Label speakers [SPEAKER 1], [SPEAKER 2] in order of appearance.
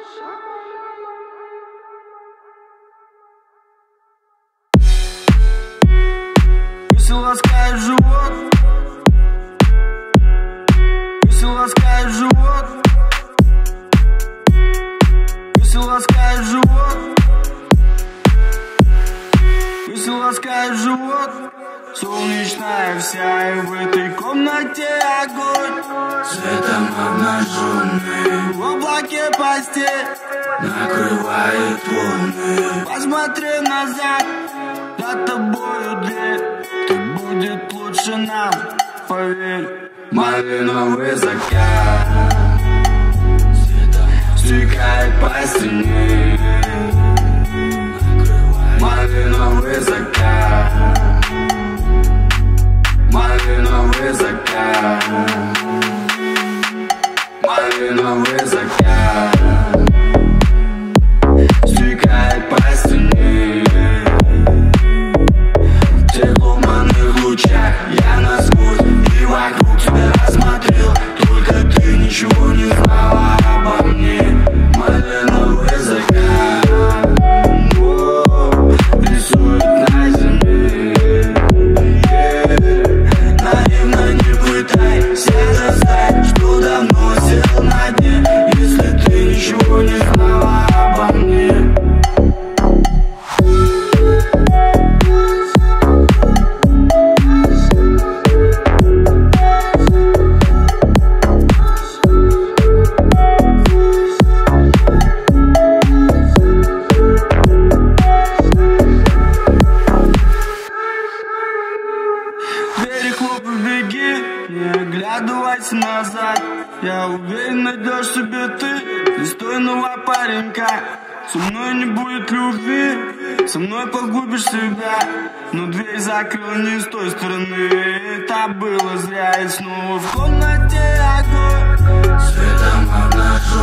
[SPEAKER 1] Если ласкает живот, если ласкает живот, если ласкает живот, если ласкает живот, солнечная вся, и в этой комнате огонь.
[SPEAKER 2] Светом обнаженный
[SPEAKER 1] В облаке постель
[SPEAKER 2] накрывает волны.
[SPEAKER 1] Посмотри назад, за тобою дверь. Так будет лучше нам, поверь.
[SPEAKER 2] Малиновый закат стекает по стене. Малиновый закат, малиновый закат, малиновый закат стекает по стене. В тех туманных лучах я насквозь и вокруг тебя рассмотрел. Только ты ничего не знала обо мне. Малиновый закат рисует на земле. Наивно не пытайся доказать, что давно сел на дне. Если ты ничего не знала обо мне.
[SPEAKER 1] Двери хлопай, беги, не оглядывайся назад. Я уверен, найдешь себе ты достойного паренька. Со мной не будет любви, со мной погубишь себя. Но дверь закрыл не с той стороны, это было зря. И снова в комнате огонь.
[SPEAKER 2] Светом обнажен